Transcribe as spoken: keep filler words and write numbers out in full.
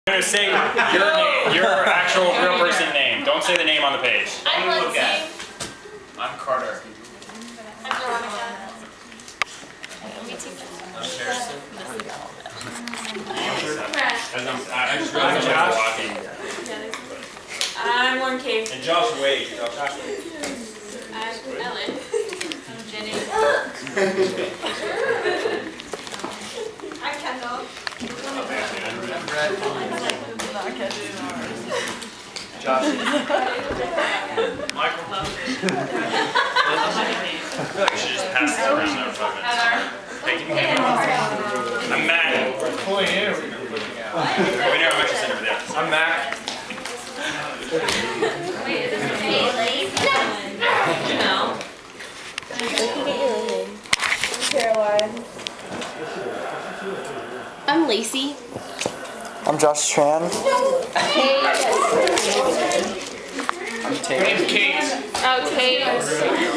I'm going to say your name, your actual real person name. Don't say the name on the page. I'm Lindsay. I'm Carter. I'm Veronica. Let me take this. I'm Harrison. I just realized I was walking. I'm Lauren Cave. And Josh Wade. Josh I'm Ellen. I'm Jenny. I'm Kendall. I'm Brett. Josh. Michael. I feel like I should just pass this around now for five minutes. Thank you. I'm Matt. Point here. Point here, I'm actually sitting over there. I'm Mac. Wait, is this a late? No. I'm Caroline. I'm Lacey. I'm Josh Tran. Hey. I'm Tate. I'm Kate. Oh, Kate.